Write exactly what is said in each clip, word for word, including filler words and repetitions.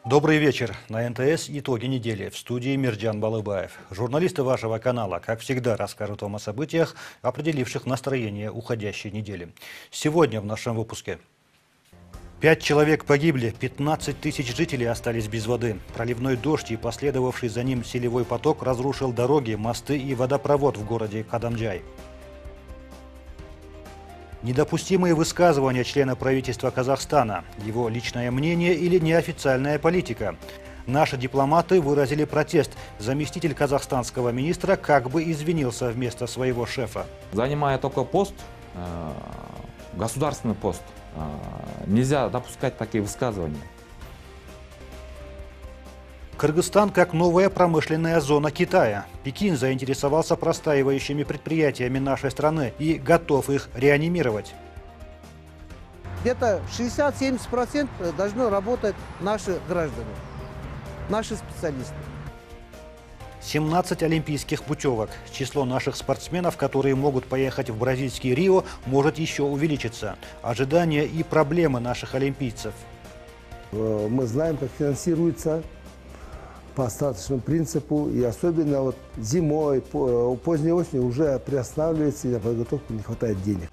Добрый вечер. На эн тэ эс итоги недели. В студии Мирджан Балыбаев. Журналисты вашего канала, как всегда, расскажут вам о событиях, определивших настроение уходящей недели. Сегодня в нашем выпуске. Пять человек погибли, пятнадцать тысяч жителей остались без воды. Проливной дождь и последовавший за ним селевой поток разрушил дороги, мосты и водопровод в городе Кадамджай. Недопустимые высказывания члена правительства Казахстана, его личное мнение или неофициальная политика. Наши дипломаты выразили протест. Заместитель казахстанского министра как бы извинился вместо своего шефа. Занимая только пост, государственный пост, нельзя допускать такие высказывания. Кыргызстан как новая промышленная зона Китая. Пекин заинтересовался простаивающими предприятиями нашей страны и готов их реанимировать. Где-то шестьдесят-семьдесят процентов должны работать наши граждане, наши специалисты. семнадцать олимпийских путевок. Число наших спортсменов, которые могут поехать в бразильский Рио, может еще увеличиться. Ожидания и проблемы наших олимпийцев. Мы знаем, как финансируется по остаточному принципу, и особенно вот зимой, поздней осенью уже приостанавливается, и на подготовку не хватает денег.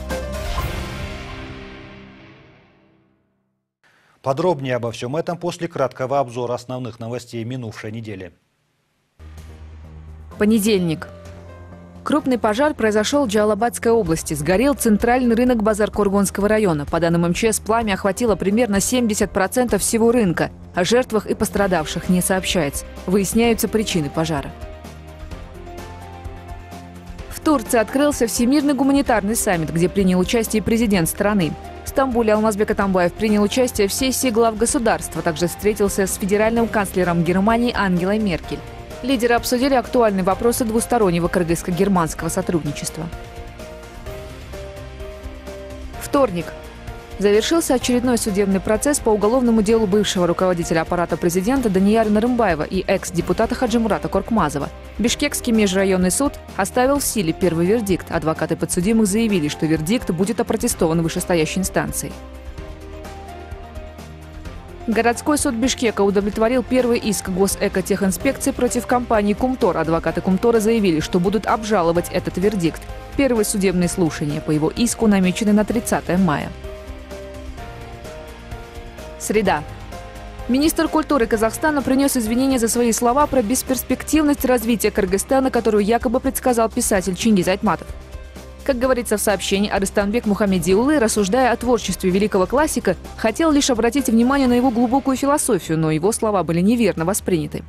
Подробнее обо всем этом после краткого обзора основных новостей минувшей недели. Понедельник. Крупный пожар произошел в Джалалабадской области. Сгорел центральный рынок Базар-Коргонского района. По данным эм че эс, пламя охватило примерно семьдесят процентов всего рынка. О жертвах и пострадавших не сообщается. Выясняются причины пожара. В Турции открылся Всемирный гуманитарный саммит, где принял участие президент страны. В Стамбуле Алмазбек Атамбаев принял участие в сессии глав государства. Также встретился с федеральным канцлером Германии Ангелой Меркель. Лидеры обсудили актуальные вопросы двустороннего кыргызско-германского сотрудничества. Вторник. Завершился очередной судебный процесс по уголовному делу бывшего руководителя аппарата президента Даниэля Нарымбаева и экс-депутата Хаджимурата Коркмазова. Бишкекский межрайонный суд оставил в силе первый вердикт. Адвокаты подсудимых заявили, что вердикт будет опротестован вышестоящей инстанцией. Городской суд Бишкека удовлетворил первый иск Госэкотехинспекции против компании «Кумтор». Адвокаты «Кумтора» заявили, что будут обжаловать этот вердикт. Первые судебные слушания по его иску намечены на тридцатое мая. Среда. Министр культуры Казахстана принес извинения за свои слова про бесперспективность развития Кыргызстана, которую якобы предсказал писатель Чингиз Айтматов. Как говорится в сообщении, Арыстанбек Мухамедиулы, рассуждая о творчестве великого классика, хотел лишь обратить внимание на его глубокую философию, но его слова были неверно восприняты.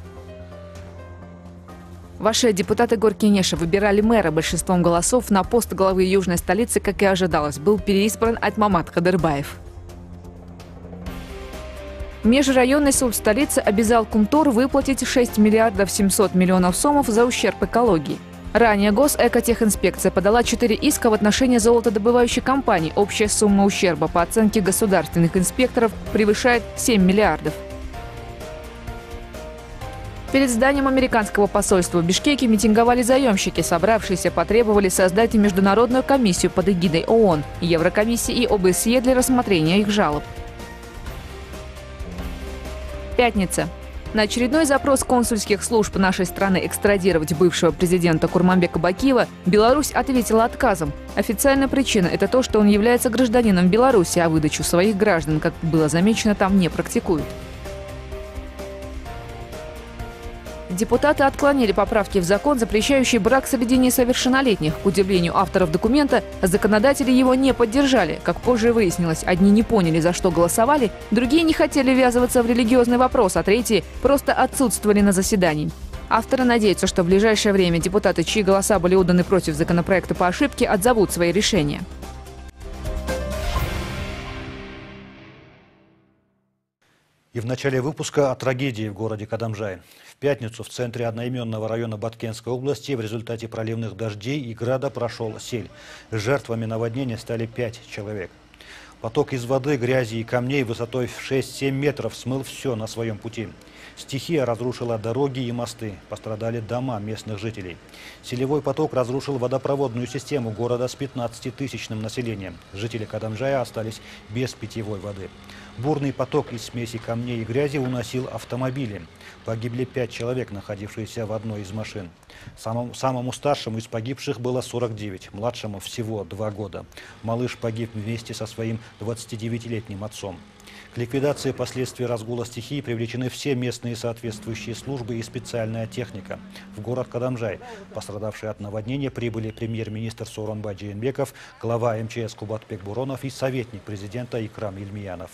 Ваши депутаты Горкенеша выбирали мэра большинством голосов. На пост главы южной столицы, как и ожидалось, был переизбран Айтмамат Кадырбаев. Межрайонный суд столицы обязал Кумтор выплатить шесть миллиардов семьсот миллионов сомов за ущерб экологии. Ранее Госэкотехинспекция подала четыре иска в отношении золотодобывающей компании. Общая сумма ущерба по оценке государственных инспекторов превышает семь миллиардов. Перед зданием американского посольства в Бишкеке митинговали заемщики. Собравшиеся потребовали создать международную комиссию под эгидой ООН, Еврокомиссии и о бэ эс е для рассмотрения их жалоб. Пятница. На очередной запрос консульских служб нашей страны экстрадировать бывшего президента Курманбека Бакиева Беларусь ответила отказом. Официальная причина – это то, что он является гражданином Беларуси, а выдачу своих граждан, как было замечено, там не практикуют. Депутаты отклонили поправки в закон, запрещающий брак среди несовершеннолетних. К удивлению авторов документа, законодатели его не поддержали. Как позже выяснилось, одни не поняли, за что голосовали, другие не хотели ввязываться в религиозный вопрос, а третьи просто отсутствовали на заседании. Авторы надеются, что в ближайшее время депутаты, чьи голоса были отданы против законопроекта по ошибке, отзовут свои решения. И в начале выпуска о трагедии в городе Кадамджай. В пятницу в центре одноименного района Баткенской области в результате проливных дождей и града прошел сель. Жертвами наводнения стали пять человек. Поток из воды, грязи и камней высотой в шесть-семь метров смыл все на своем пути. Стихия разрушила дороги и мосты, пострадали дома местных жителей. Селевой поток разрушил водопроводную систему города с пятнадцатитысячным населением. Жители Кадамжая остались без питьевой воды. Бурный поток из смеси камней и грязи уносил автомобили. Погибли пять человек, находившиеся в одной из машин. Самому, самому старшему из погибших было сорок девять, младшему всего два года. Малыш погиб вместе со своим двадцатидевятилетним отцом. К ликвидации последствий разгула стихии привлечены все местные соответствующие службы и специальная техника. В город Кадамжай, пострадавшие от наводнения, прибыли премьер-министр Сооронбай Жээнбеков, глава эм че эс Кубатбек Буронов и советник президента Икрам Ильмиянов.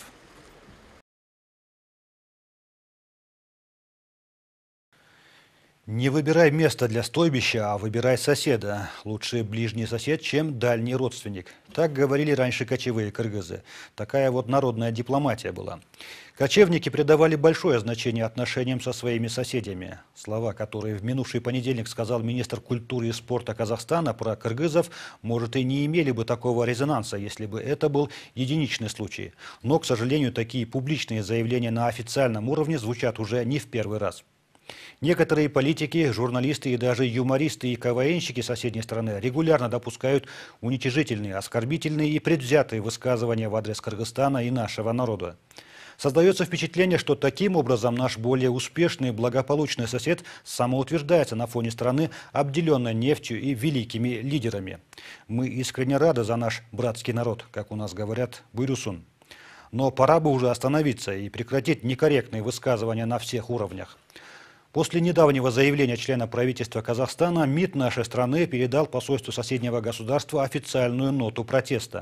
Не выбирай место для стойбища, а выбирай соседа. Лучше ближний сосед, чем дальний родственник. Так говорили раньше кочевые кыргызы. Такая вот народная дипломатия была. Кочевники придавали большое значение отношениям со своими соседями. Слова, которые в минувший понедельник сказал министр культуры и спорта Казахстана про кыргызов, может, и не имели бы такого резонанса, если бы это был единичный случай. Но, к сожалению, такие публичные заявления на официальном уровне звучат уже не в первый раз. Некоторые политики, журналисты и даже юмористы и КВНщики соседней страны регулярно допускают уничижительные, оскорбительные и предвзятые высказывания в адрес Кыргызстана и нашего народа. Создается впечатление, что таким образом наш более успешный и благополучный сосед самоутверждается на фоне страны, обделенной нефтью и великими лидерами. Мы искренне рады за наш братский народ, как у нас говорят, «Буйрусун». Но пора бы уже остановиться и прекратить некорректные высказывания на всех уровнях. После недавнего заявления члена правительства Казахстана МИД нашей страны передал посольству соседнего государства официальную ноту протеста.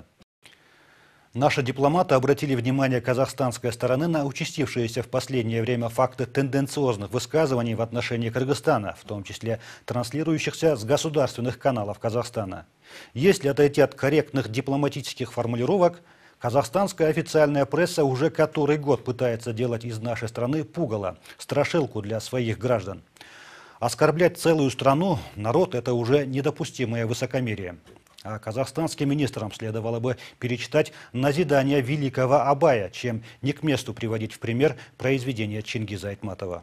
Наши дипломаты обратили внимание казахстанской стороны на участившиеся в последнее время факты тенденциозных высказываний в отношении Кыргызстана, в том числе транслирующихся с государственных каналов Казахстана. Если отойти от корректных дипломатических формулировок, казахстанская официальная пресса уже который год пытается делать из нашей страны пугало, страшилку для своих граждан. Оскорблять целую страну, народ – это уже недопустимое высокомерие. А казахстанским министрам следовало бы перечитать назидания великого Абая, чем не к месту приводить в пример произведения Чингиза Айтматова.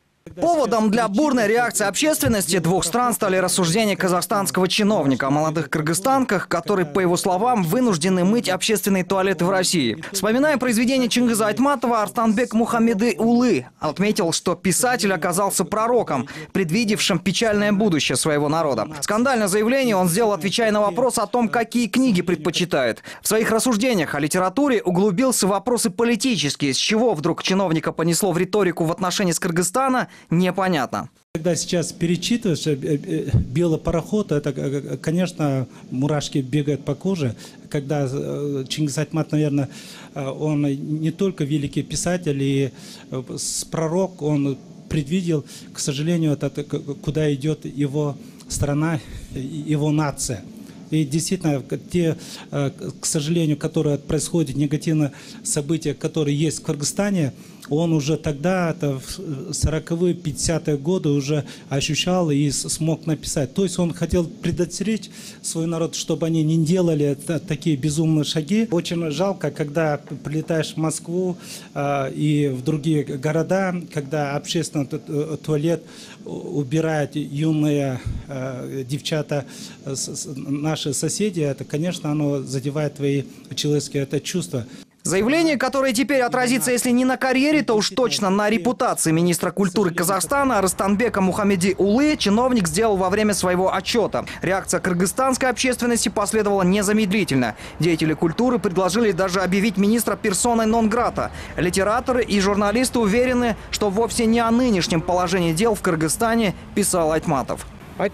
Поводом для бурной реакции общественности двух стран стали рассуждения казахстанского чиновника о молодых кыргызстанках, которые, по его словам, вынуждены мыть общественные туалеты в России. Вспоминая произведение Чингиза Айтматова, Арстанбек Мухаммеды Улы отметил, что писатель оказался пророком, предвидевшим печальное будущее своего народа. Скандальное заявление он сделал, отвечая на вопрос о том, какие книги предпочитает. В своих рассуждениях о литературе углубился в вопросы политические, с чего вдруг чиновника понесло в риторику в отношении с Кыргызстана, непонятно. Когда сейчас перечитываешь «Белый пароход», это, конечно, мурашки бегают по коже. Когда Чингиз Айтмат, наверное, он не только великий писатель и пророк, он предвидел, к сожалению, это, куда идет его страна, его нация. И действительно, те, к сожалению, которые происходят, негативные события, которые есть в Кыргызстане, он уже тогда, это в сороковые, пятидесятые годы уже ощущал и смог написать. То есть он хотел предостеречь свой народ, чтобы они не делали такие безумные шаги. Очень жалко, когда прилетаешь в Москву э, и в другие города, когда общественный туалет убирают юные э, девчата, э, наши соседи, это, конечно, оно задевает твои человеческие это чувства. Заявление, которое теперь отразится, если не на карьере, то уж точно на репутации министра культуры Казахстана Арстанбека Мухаммеды Улы, чиновник сделал во время своего отчета. Реакция кыргызстанской общественности последовала незамедлительно. Деятели культуры предложили даже объявить министра персоной нон-грата. Литераторы и журналисты уверены, что вовсе не о нынешнем положении дел в Кыргызстане писал Айтматов.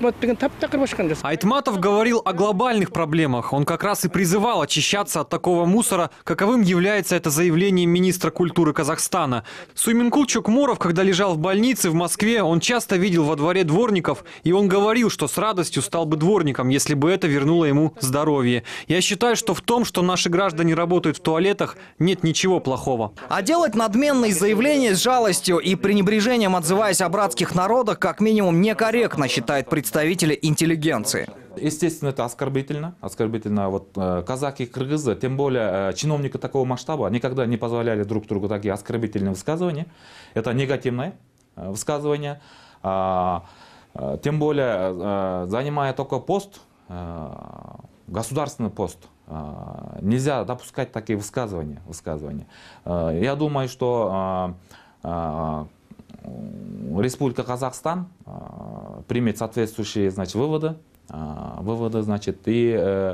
Айтматов говорил о глобальных проблемах. Он как раз и призывал очищаться от такого мусора, каковым является это заявление министра культуры Казахстана. Суйминкул Чокморов, когда лежал в больнице в Москве, он часто видел во дворе дворников, и он говорил, что с радостью стал бы дворником, если бы это вернуло ему здоровье. Я считаю, что в том, что наши граждане работают в туалетах, нет ничего плохого. А делать надменные заявления с жалостью и пренебрежением, отзываясь о братских народах, как минимум некорректно, считает представители интеллигенции. Естественно, это оскорбительно. Оскорбительно. Вот, э, казаки и кыргызы, тем более э, чиновники такого масштаба, никогда не позволяли друг другу такие оскорбительные высказывания. Это негативное. высказывания. Тем более, занимая только пост, государственный пост, нельзя допускать такие высказывания. высказывания. Я думаю, что Республика Казахстан примет соответствующие, значит, выводы, выводы, значит, и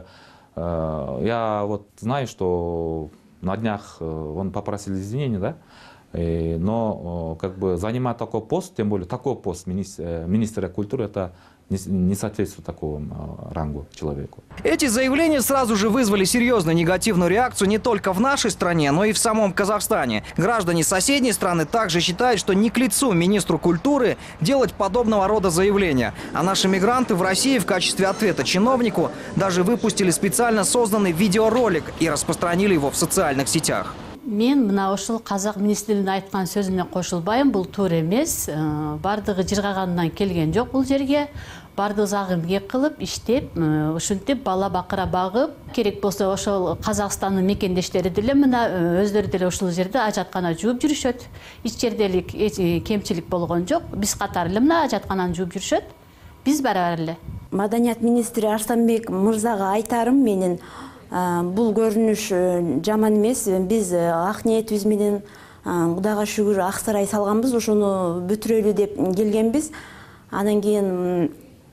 я вот знаю, что на днях он попросил извинения, да, но как бы занимать такой пост, тем более такой пост министра, министра культуры, это не соответствует такому рангу человеку. Эти заявления сразу же вызвали серьезную негативную реакцию не только в нашей стране, но и в самом Казахстане. Граждане соседней страны также считают, что не к лицу министру культуры делать подобного рода заявления. А наши мигранты в России в качестве ответа чиновнику даже выпустили специально созданный видеоролик и распространили его в социальных сетях. Мен мына ошол казак министринин айткан сөзүнө кошулбайм, бул туура эмес. Бардыгы жыргагандан келген жок бул жерге. Бардыгы загы эмгек кылып, иштеп, ушинтип бала бакыра багып, керек болсо ошол Казакстандын мекендештери деле мына өздөрү деле ушул жерде ажаткана жууп жүрүшөт. Эч жерделик кемчилик болгон жок. Биз катары эле мына ажаткананы жууп жүрүшөт. Биз барабар эле. Маданият министри Арстанбек мырзага айтарым менин, бул көрүнүш жаман эмес. Биз ак ниетибиз менен Кудайга шүгүр ак сарай салганбыз, ошону бүтүрөлү деп келгенбиз. Анан кийин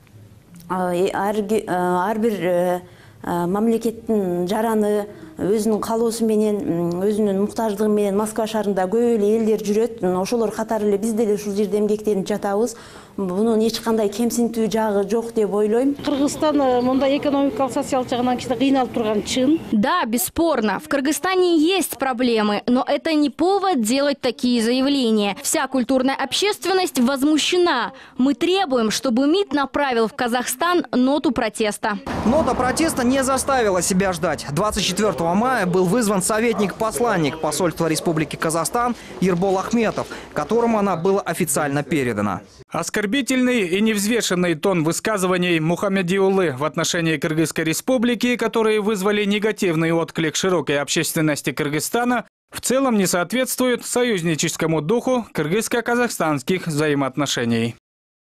ар бир мамлекеттин жараны өзүнүн калоосу менен, өзүнүн муктаждыгы менен Москва шаарында көп эле элдер жүрөт. Ошолор катары эле биз деле ушул жерде эмгектенип жатабыз. Бунун эч кандай кемсинтүү жагы жок деп ойлойм. Кыргызстан мындай экономикалык, социалдык жагынан кичине кыйналып турган чын. Да, бесспорно, в Кыргызстане есть проблемы, но это не повод делать такие заявления. Вся культурная общественность возмущена. Мы требуем, чтобы МИД направил в Казахстан ноту протеста. Нота протеста не заставила себя ждать. двадцать четвёртого мая был вызван советник-посланник посольства Республики Казахстан Ербол Ахметов, которому она была официально передана. Оскорбительный и невзвешенный тон высказываний Мухаммедиуллы в отношении Кыргызской республики, которые вызвали негативный отклик широкой общественности Кыргызстана, в целом не соответствуют союзническому духу кыргызско-казахстанских взаимоотношений.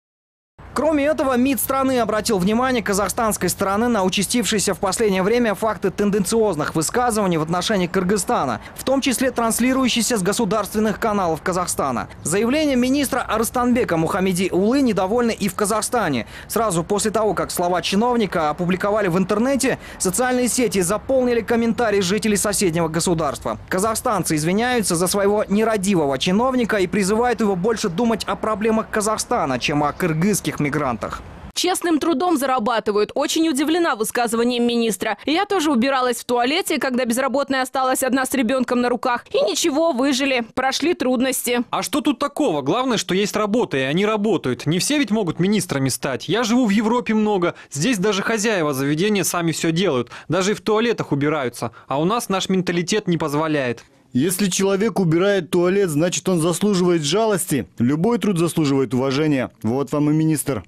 Кроме этого, МИД страны обратил внимание казахстанской стороны на участившиеся в последнее время факты тенденциозных высказываний в отношении Кыргызстана, в том числе транслирующиеся с государственных каналов Казахстана. Заявление министра Арыстанбека Мухаммедиуллы недовольны и в Казахстане. Сразу после того, как слова чиновника опубликовали в интернете, социальные сети заполнили комментарии жителей соседнего государства. Казахстанцы извиняются за своего нерадивого чиновника и призывают его больше думать о проблемах Казахстана, чем о кыргызских мигрантах. мигрантах. Честным трудом зарабатывают. Очень удивлена высказыванием министра. Я тоже убиралась в туалете, когда безработная осталась одна с ребенком на руках. И ничего, выжили. Прошли трудности. А что тут такого? Главное, что есть работа, и они работают. Не все ведь могут министрами стать. Я живу в Европе много. Здесь даже хозяева заведения сами все делают. Даже и в туалетах убираются. А у нас наш менталитет не позволяет. Если человек убирает туалет, значит, он заслуживает жалости. Любой труд заслуживает уважения. Вот вам и министр.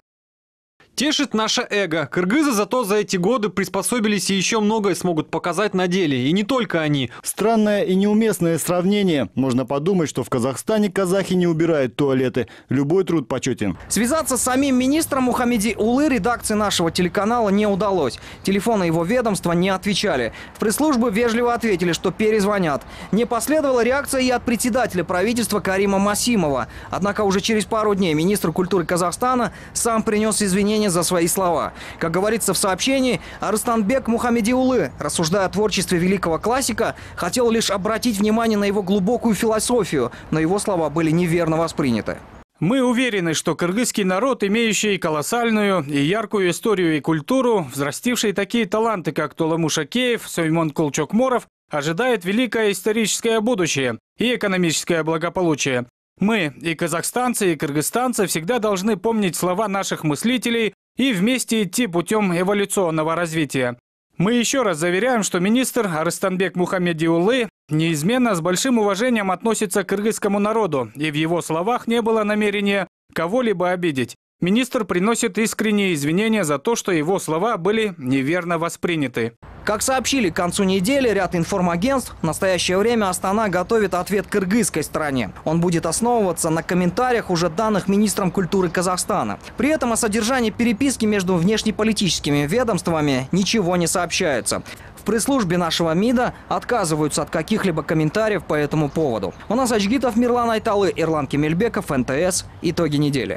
Тешит наше эго. Кыргызы зато за эти годы приспособились и еще многое смогут показать на деле. И не только они. Странное и неуместное сравнение. Можно подумать, что в Казахстане казахи не убирают туалеты. Любой труд почетен. Связаться с самим министром Мухаммедиуллы редакции нашего телеканала не удалось. Телефоны его ведомства не отвечали. В пресс-службу вежливо ответили, что перезвонят. Не последовала реакция и от председателя правительства Карима Масимова. Однако уже через пару дней министр культуры Казахстана сам принес извинения за свои слова. Как говорится в сообщении, Арыстанбек Мухаммедиуллы, рассуждая о творчестве великого классика, хотел лишь обратить внимание на его глубокую философию, но его слова были неверно восприняты. Мы уверены, что кыргызский народ, имеющий колоссальную и яркую историю и культуру, взрастивший такие таланты, как Толаму Шакеев, Соймонкул Чокморов, ожидает великое историческое будущее и экономическое благополучие. Мы, и казахстанцы, и кыргызстанцы, всегда должны помнить слова наших мыслителей и вместе идти путем эволюционного развития. Мы еще раз заверяем, что министр Арыстанбек Мухаммедиуллы неизменно с большим уважением относится к кыргызскому народу, и в его словах не было намерения кого-либо обидеть. Министр приносит искренние извинения за то, что его слова были неверно восприняты. Как сообщили к концу недели ряд информагентств, в настоящее время Астана готовит ответ кыргызской стороне. Он будет основываться на комментариях, уже данных министром культуры Казахстана. При этом о содержании переписки между внешнеполитическими ведомствами ничего не сообщается. В пресс-службе нашего МИДа отказываются от каких-либо комментариев по этому поводу. У нас Ачгитов, Мирлан Айталы, Ирлан Кемельбеков, эн тэ эс. Итоги недели.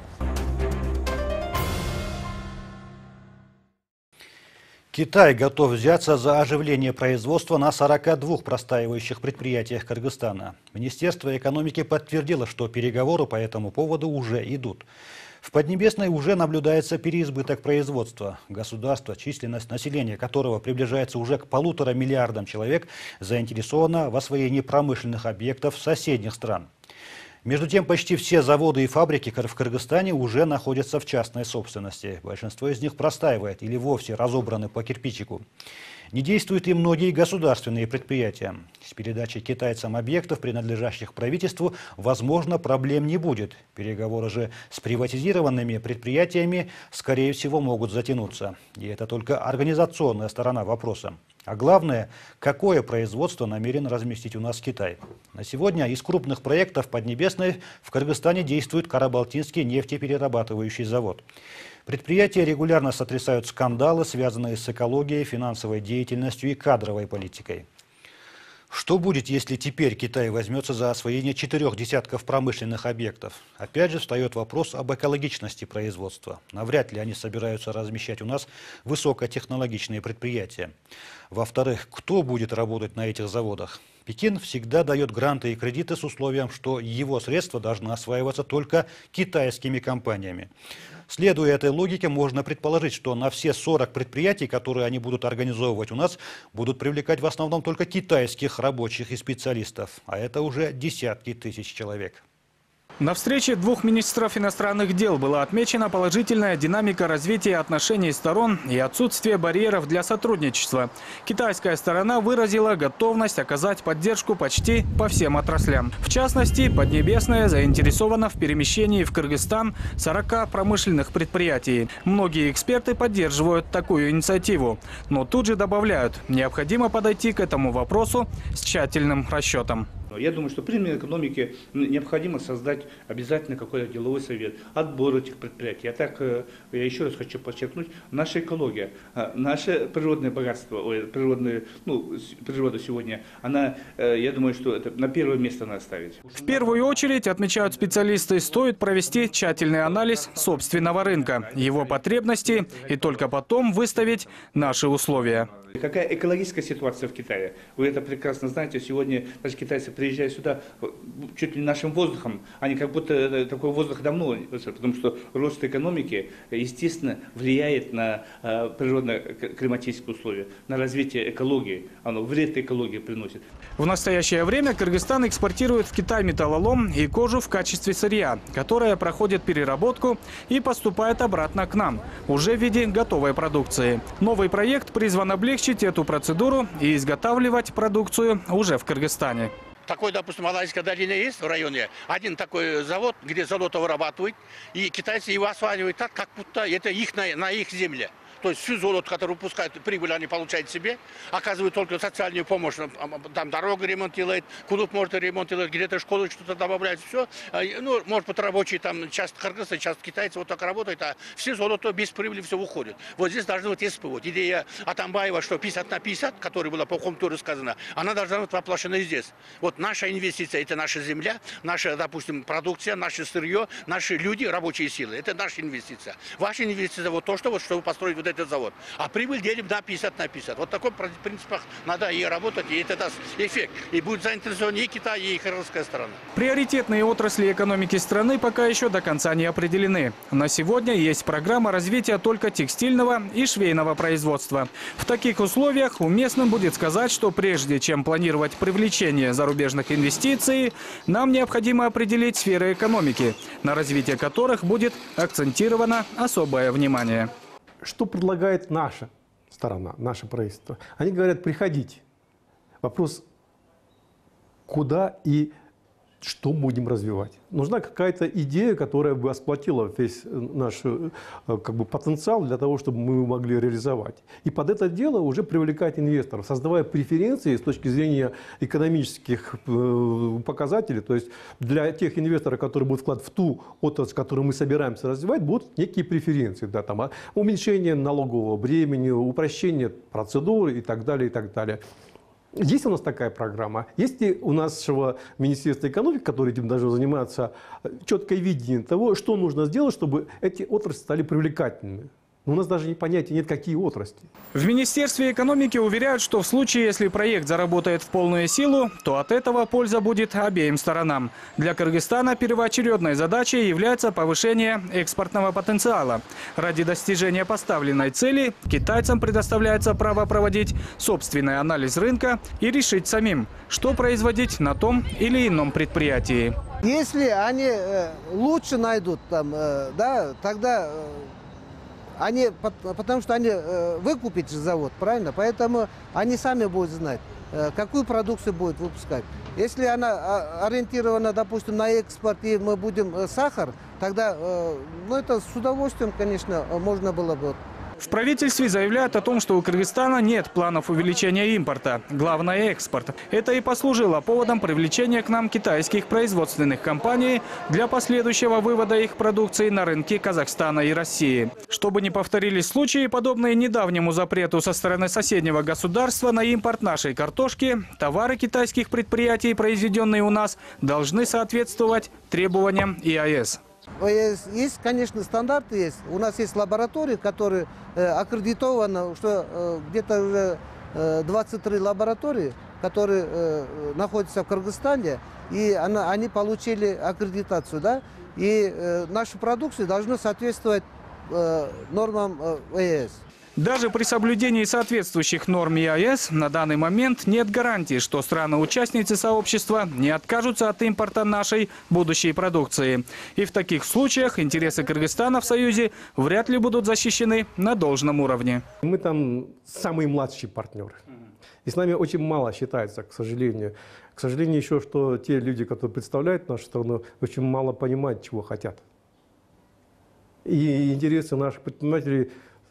Китай готов взяться за оживление производства на сорока двух простаивающих предприятиях Кыргызстана. Министерство экономики подтвердило, что переговоры по этому поводу уже идут. В Поднебесной уже наблюдается переизбыток производства. Государство, численность населения которого приближается уже к полутора миллиардам человек, заинтересовано в освоении промышленных объектов соседних стран. Между тем, почти все заводы и фабрики в Кыргызстане уже находятся в частной собственности. Большинство из них простаивает или вовсе разобраны по кирпичику. Не действуют и многие государственные предприятия. С передачей китайцам объектов, принадлежащих правительству, возможно, проблем не будет. Переговоры же с приватизированными предприятиями, скорее всего, могут затянуться. И это только организационная сторона вопроса. А главное, какое производство намерен разместить у нас Китай. На сегодня из крупных проектов Поднебесной в Кыргызстане действует Карабалтинский нефтеперерабатывающий завод. Предприятия регулярно сотрясают скандалы, связанные с экологией, финансовой деятельностью и кадровой политикой. Что будет, если теперь Китай возьмется за освоение четырех десятков промышленных объектов? Опять же встает вопрос об экологичности производства. Навряд ли они собираются размещать у нас высокотехнологичные предприятия. Во-вторых, кто будет работать на этих заводах? Пекин всегда дает гранты и кредиты с условием, что его средства должны осваиваться только китайскими компаниями. Следуя этой логике, можно предположить, что на все сорок предприятий, которые они будут организовывать у нас, будут привлекать в основном только китайских рабочих и специалистов. А это уже десятки тысяч человек. На встрече двух министров иностранных дел была отмечена положительная динамика развития отношений сторон и отсутствие барьеров для сотрудничества. Китайская сторона выразила готовность оказать поддержку почти по всем отраслям. В частности, Поднебесная заинтересована в перемещении в Кыргызстан сорока промышленных предприятий. Многие эксперты поддерживают такую инициативу, но тут же добавляют, необходимо подойти к этому вопросу с тщательным расчетом. Я думаю, что при экономике необходимо создать обязательно какой-то деловой совет, отбор этих предприятий. А так, я еще раз хочу подчеркнуть, наша экология, наше природное богатство, ой, природное, ну, природа сегодня, она, я думаю, что это на первое место надо ставить. В первую очередь, отмечают специалисты, стоит провести тщательный анализ собственного рынка, его потребностей и только потом выставить наши условия. Какая экологическая ситуация в Китае? Вы это прекрасно знаете. Сегодня даже китайцы приезжают сюда чуть ли нашим воздухом. Они как будто такой воздух давно, потому что рост экономики, естественно, влияет на э, природно-климатические условия, на развитие экологии. Оно вред экологии приносит. В настоящее время Кыргызстан экспортирует в Китай металлолом и кожу в качестве сырья, которая проходит переработку и поступает обратно к нам, уже в виде готовой продукции. Новый проект призван облегчить эту процедуру и изготавливать продукцию уже в Кыргызстане. Такой, допустим, Малайская долина есть в районе. Один такой завод, где золото вырабатывают, и китайцы его осваивают так, как будто это их на, на их земле. То есть всю золото, которую выпускают, прибыль они получают себе, оказывают только социальную помощь, там дорогу ремонт делает, клуб может ремонт делать, где-то школу что-то добавляет, все. Ну, может быть, рабочие, там, часть кыргызцы, часть китайцы вот так работают, а все золото без прибыли все уходит. Вот здесь должны быть СП. Вот идея Атамбаева, что пятьдесят на пятьдесят, которая была по Хомтуру сказана, она должна быть воплощена здесь. Вот наша инвестиция, это наша земля, наша, допустим, продукция, наше сырье, наши люди, рабочие силы. Это наша инвестиция. Ваша инвестиция вот то, что вот, чтобы построить вот этот завод. А прибыль делим на пятьдесят на пятьдесят. Вот такой принципах надо и работать, и это даст эффект. И будет заинтересован и Китай, и кыргызская сторона. Приоритетные отрасли экономики страны пока еще до конца не определены. На сегодня есть программа развития только текстильного и швейного производства. В таких условиях уместным будет сказать, что прежде чем планировать привлечение зарубежных инвестиций, нам необходимо определить сферы экономики, на развитие которых будет акцентировано особое внимание. Что предлагает наша сторона, наше правительство? Они говорят, приходите. Вопрос, куда и что будем развивать. Нужна какая-то идея, которая бы осплотила весь наш как бы, потенциал для того, чтобы мы могли реализовать. И под это дело уже привлекать инвесторов, создавая преференции с точки зрения экономических показателей. То есть для тех инвесторов, которые будут вкладывать в ту отрасль, которую мы собираемся развивать, будут некие преференции. Да, там, уменьшение налогового бремени, упрощение процедур и так далее, и так далее. Есть у нас такая программа. Есть ли у нашего Министерства экономики, которое этим должно заниматься, четкое видение того, что нужно сделать, чтобы эти отрасли стали привлекательными? Но у нас даже понятия нет, какие отрасли. В Министерстве экономики уверяют, что в случае, если проект заработает в полную силу, то от этого польза будет обеим сторонам. Для Кыргызстана первоочередной задачей является повышение экспортного потенциала. Ради достижения поставленной цели китайцам предоставляется право проводить собственный анализ рынка и решить самим, что производить на том или ином предприятии. Если они э, лучше найдут, там, э, да, тогда... Э, Они, потому что они э, выкупят завод, правильно? Поэтому они сами будут знать, э, какую продукцию будут выпускать. Если она ориентирована, допустим, на экспорт, и мы будем э, сахар, тогда э, ну, это с удовольствием, конечно, можно было бы. В правительстве заявляют о том, что у Кыргызстана нет планов увеличения импорта. Главное – экспорт. Это и послужило поводом привлечения к нам китайских производственных компаний для последующего вывода их продукции на рынки Казахстана и России. Чтобы не повторились случаи, подобные недавнему запрету со стороны соседнего государства на импорт нашей картошки, товары китайских предприятий, произведенные у нас, должны соответствовать требованиям и а эс. Есть, есть, конечно, стандарты есть. У нас есть лаборатории, которые э, аккредитованы, что э, где-то уже э, двадцать три лаборатории, которые э, находятся в Кыргызстане, и она, они получили аккредитацию, да, и э, наша продукция должна соответствовать э, нормам э, э эс. Даже при соблюдении соответствующих норм и а эс на данный момент нет гарантии, что страны-участницы сообщества не откажутся от импорта нашей будущей продукции. И в таких случаях интересы Кыргызстана в Союзе вряд ли будут защищены на должном уровне. Мы там самые младшие партнеры. И с нами очень мало считается, к сожалению. К сожалению, еще, что те люди, которые представляют нашу страну, очень мало понимают, чего хотят. И интересы наших предпринимателей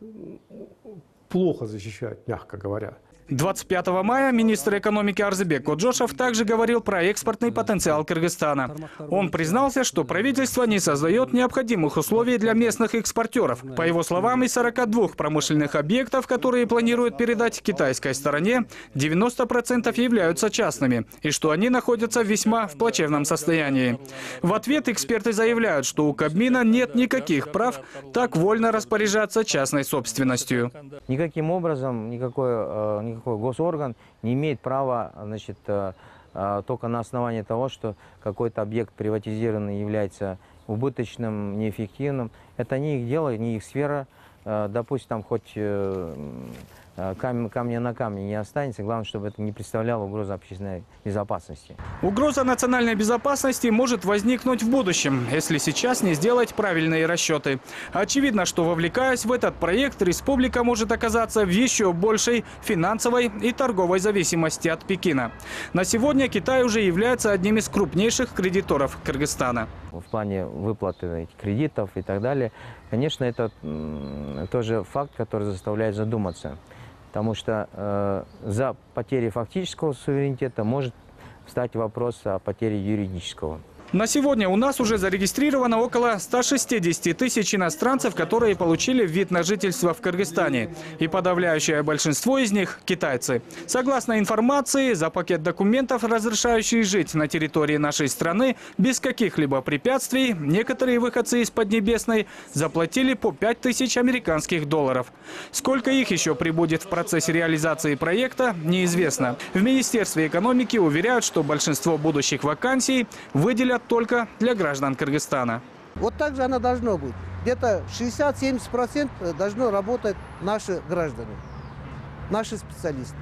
плохо защищают, мягко говоря. двадцать пятого мая министр экономики Арзыбек Коджошев также говорил про экспортный потенциал Кыргызстана. Он признался, что правительство не создает необходимых условий для местных экспортеров. По его словам, из сорока двух промышленных объектов, которые планируют передать китайской стороне, девяносто процентов являются частными, и что они находятся весьма в плачевном состоянии. В ответ эксперты заявляют, что у Кабмина нет никаких прав так вольно распоряжаться частной собственностью. Никаким образом никакой, никакой госорган не имеет права, значит, только на основании того, что какой-то объект приватизированный является убыточным, неэффективным. Это не их дело, не их сфера. Допустим, там хоть камень, камня на камне не останется. Главное, чтобы это не представляло угрозу общественной безопасности. Угроза национальной безопасности может возникнуть в будущем, если сейчас не сделать правильные расчеты. Очевидно, что, вовлекаясь в этот проект, республика может оказаться в еще большей финансовой и торговой зависимости от Пекина. На сегодня Китай уже является одним из крупнейших кредиторов Кыргызстана. В плане выплаты кредитов и так далее, конечно, это тоже факт, который заставляет задуматься. Потому что э, за потерей фактического суверенитета может встать вопрос о потере юридического. На сегодня у нас уже зарегистрировано около ста шестидесяти тысяч иностранцев, которые получили вид на жительство в Кыргызстане. И подавляющее большинство из них – китайцы. Согласно информации, за пакет документов, разрешающий жить на территории нашей страны без каких-либо препятствий, некоторые выходцы из Поднебесной заплатили по пять тысяч американских долларов. Сколько их еще прибудет в процессе реализации проекта, неизвестно. В Министерстве экономики уверяют, что большинство будущих вакансий выделят только для граждан Кыргызстана. Вот так же оно должно быть. Где-то шестьдесят-семьдесят процентов должно работать наши граждане, наши специалисты.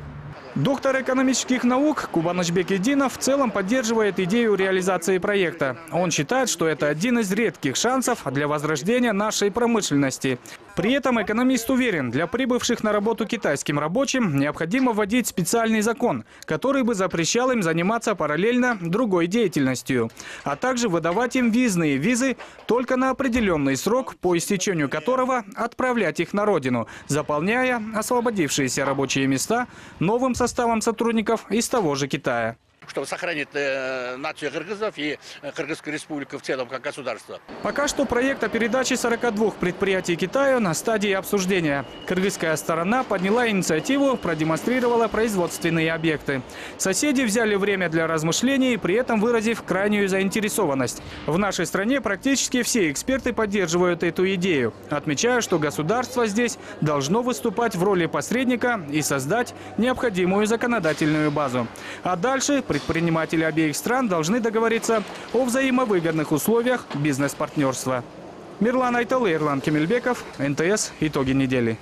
Доктор экономических наук Кубаныч Бекетдинов в целом поддерживает идею реализации проекта. Он считает, что это один из редких шансов для возрождения нашей промышленности. При этом экономист уверен, для прибывших на работу китайским рабочим необходимо вводить специальный закон, который бы запрещал им заниматься параллельно другой деятельностью, а также выдавать им визные визы только на определенный срок, по истечению которого отправлять их на родину, заполняя освободившиеся рабочие места новым составом сотрудников из того же Китая. Чтобы сохранить э, нацию кыргызов и э, Кыргызскую республику в целом как государство. Пока что проект о передаче сорока двух предприятий Китаю на стадии обсуждения. Кыргызская сторона подняла инициативу, продемонстрировала производственные объекты. Соседи взяли время для размышлений, при этом выразив крайнюю заинтересованность. В нашей стране практически все эксперты поддерживают эту идею, отмечая, что государство здесь должно выступать в роли посредника и создать необходимую законодательную базу. А дальше предприниматели обеих стран должны договориться о взаимовыгодных условиях бизнес-партнерства. Мирлан Айталы, Ирлан Кемельбеков, эн тэ эс. Итоги недели.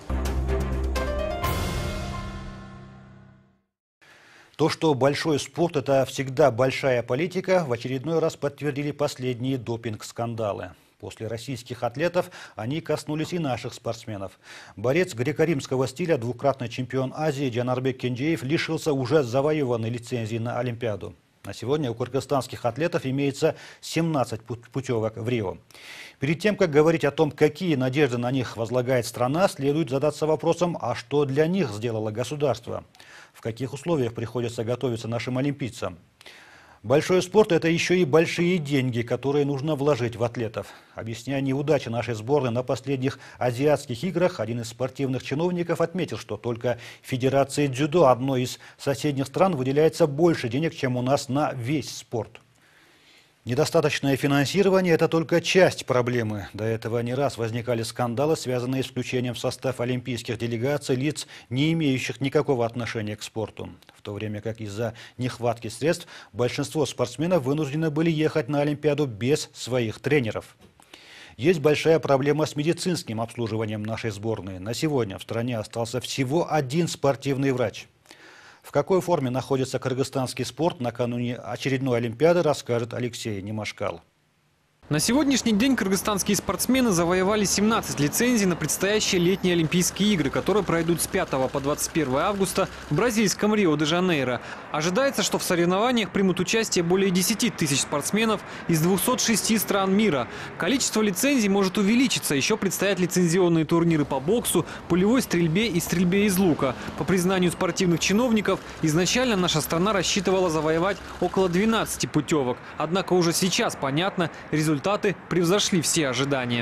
То, что большой спорт – это всегда большая политика, в очередной раз подтвердили последние допинг-скандалы. После российских атлетов они коснулись и наших спортсменов. Борец греко-римского стиля, двукратный чемпион Азии Джанарбек Кенджеев лишился уже завоеванной лицензии на Олимпиаду. На сегодня у кыргызстанских атлетов имеется семнадцать путевок в Рио. Перед тем, как говорить о том, какие надежды на них возлагает страна, следует задаться вопросом, а что для них сделало государство? В каких условиях приходится готовиться нашим олимпийцам? Большой спорт – это еще и большие деньги, которые нужно вложить в атлетов. Объясняя неудачи нашей сборной на последних азиатских играх, один из спортивных чиновников отметил, что только Федерации дзюдо одной из соседних стран выделяется больше денег, чем у нас на весь спорт. Недостаточное финансирование – это только часть проблемы. До этого не раз возникали скандалы, связанные с включением в состав олимпийских делегаций лиц, не имеющих никакого отношения к спорту. В то время как из-за нехватки средств большинство спортсменов вынуждены были ехать на Олимпиаду без своих тренеров. Есть большая проблема с медицинским обслуживанием нашей сборной. На сегодня в стране остался всего один спортивный врач. В какой форме находится кыргызстанский спорт накануне очередной Олимпиады, расскажет Алексей Немашкал. На сегодняшний день кыргызстанские спортсмены завоевали семнадцать лицензий на предстоящие летние Олимпийские игры, которые пройдут с пятого по двадцать первое августа в бразильском Рио-де-Жанейро. Ожидается, что в соревнованиях примут участие более десяти тысяч спортсменов из двухсот шести стран мира. Количество лицензий может увеличиться. Еще предстоят лицензионные турниры по боксу, пулевой стрельбе и стрельбе из лука. По признанию спортивных чиновников, изначально наша страна рассчитывала завоевать около двенадцати путевок. Однако уже сейчас понятно, результат Результаты превзошли все ожидания.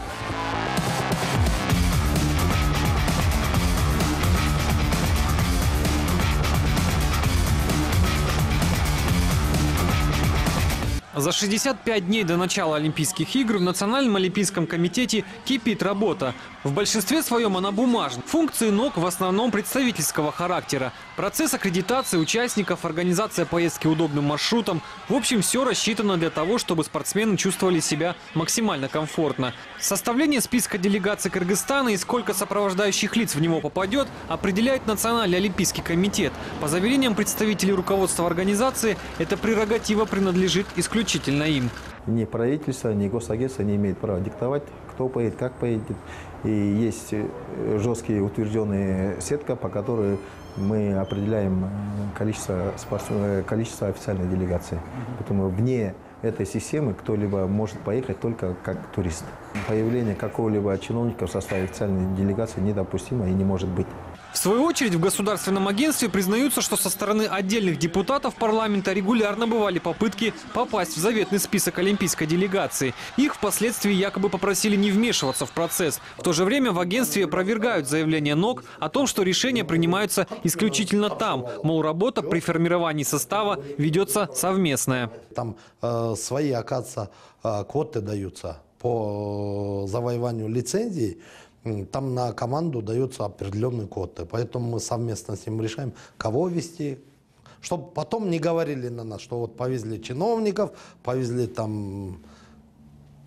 За шестьдесят пять дней до начала Олимпийских игр в Национальном олимпийском комитете кипит работа. В большинстве своем она бумажная. Функции НОК в основном представительского характера. Процесс аккредитации участников, организация поездки удобным маршрутом. В общем, все рассчитано для того, чтобы спортсмены чувствовали себя максимально комфортно. Составление списка делегаций Кыргызстана и сколько сопровождающих лиц в него попадет, определяет Национальный олимпийский комитет. По заверениям представителей руководства организации, эта прерогатива принадлежит исключительно им. Ни правительство, ни госагентство не имеет права диктовать, кто поедет, как поедет. И есть жесткие утвержденные сетка, по которой мы определяем количество, спортсмен... количество официальной делегации. Поэтому вне этой системы кто-либо может поехать только как турист. Появление какого-либо чиновника в составе официальной делегации недопустимо и не может быть. В свою очередь в государственном агентстве признаются, что со стороны отдельных депутатов парламента регулярно бывали попытки попасть в заветный список олимпийской делегации. Их впоследствии якобы попросили не вмешиваться в процесс. В то же время в агентстве опровергают заявление НОК о том, что решения принимаются исключительно там. Мол, работа при формировании состава ведется совместная. Там э, свои, оказывается, э, квоты даются по завоеванию лицензий. Там на команду даются определенные квоты. Поэтому мы совместно с ним решаем, кого вести. Чтобы потом не говорили на нас, что вот повезли чиновников, повезли там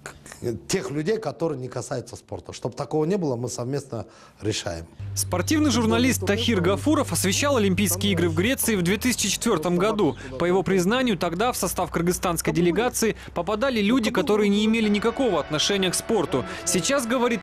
тех людей, которые не касаются спорта. Чтобы такого не было, мы совместно решаем. Спортивный журналист Тахир Гафуров освещал Олимпийские игры в Греции в две тысячи четвёртом году. По его признанию, тогда в состав кыргызстанской делегации попадали люди, которые не имели никакого отношения к спорту. Сейчас, говорит,